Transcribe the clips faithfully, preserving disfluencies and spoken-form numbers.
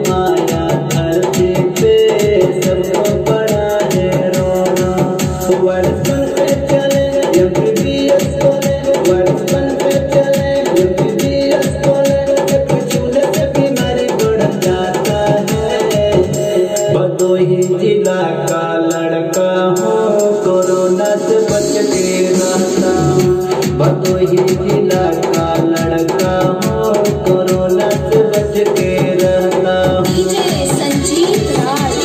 आया धरती पे सबको बड़ा है रोना। वर्षन पे चले एमबीबीएस कॉलेज, वर्षन पे चले एमबीबीएस कॉलेज, छूने से बीमारी बढ़ जाता है। भदोही जिला का लड़का हूँ, कोरोना से बच के रहता हूँ। भदोही जिला का लड़का हूँ, कोरोना से बच के रहता हूँ। डीजे संजीत राज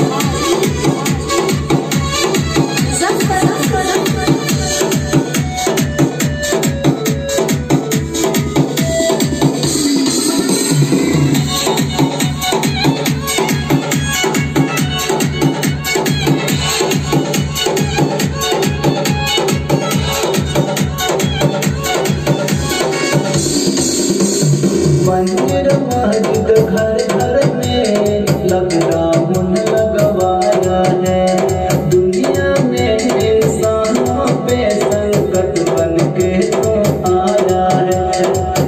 मंदिर मस्जिद घर घर में लॉकडाउन लगवाया है। दुनिया में इंसानों पे संकट बन के तो आया है।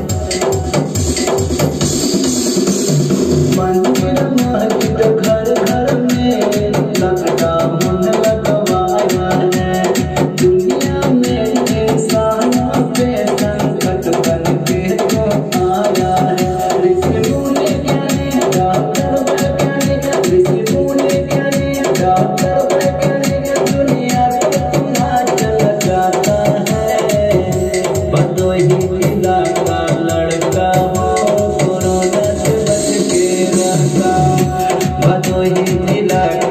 मंदिर मस्जिद घर घर में लॉकडाउन लगवाया है। दुनिया में इंसानों पे संकट बन के तो आया है। ऋषि मुनि ज्ञानी डॉक्टर वैज्ञानिक, ऋषि मुनि ज्ञानी डॉक्टर वैज्ञानिक, दुनिया को पुनः चल जाता है। भदोही जिला का लड़का हूँ, कोरोना से बच के रहता हूँ। भदोही जिला